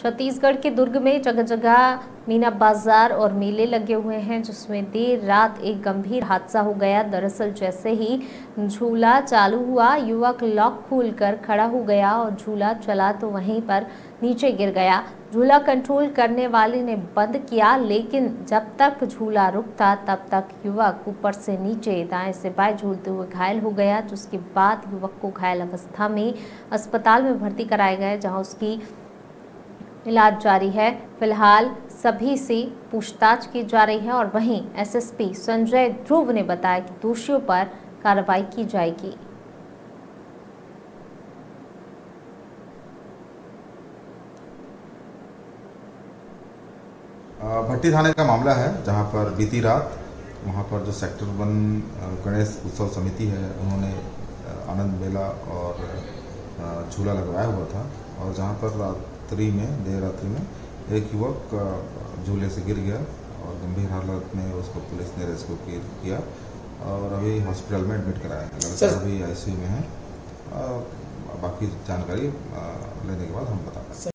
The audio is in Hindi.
छत्तीसगढ़ के दुर्ग में जगह जगह मीना बाजार और मेले लगे हुए हैं, जिसमें देर रात एक गंभीर हादसा हो गया। दरअसल जैसे ही झूला चालू हुआ, युवक लॉक खोलकर खड़ा हो गया और झूला चला तो वहीं पर नीचे गिर गया। झूला कंट्रोल करने वाले ने बंद किया, लेकिन जब तक झूला रुकता तब तक युवक ऊपर से नीचे दाएं से बाएं झूलते हुए घायल हो गया, जिसके बाद युवक को घायल अवस्था में अस्पताल में भर्ती कराया गया, जहां उसकी इलाज जारी है। फिलहाल सभी से पूछताछ की जा रही है और वहीं एसएसपी संजय ध्रुव ने बताया कि दोषियों पर कार्रवाई की जाएगी। भट्टी थाने का मामला है, जहां पर बीती रात वहां पर जो सेक्टर 1 गणेश उत्सव समिति है, उन्होंने आनंद मेला और झूला लगवाया हुआ था, और जहां पर देर रात्रि में एक युवक झूले से गिर गया और गंभीर हालत में उसको पुलिस ने रेस्क्यू किया और अभी हॉस्पिटल में एडमिट कराया है। लड़का अभी आईसीयू में है। बाकी जानकारी लेने के बाद हम बताएंगे।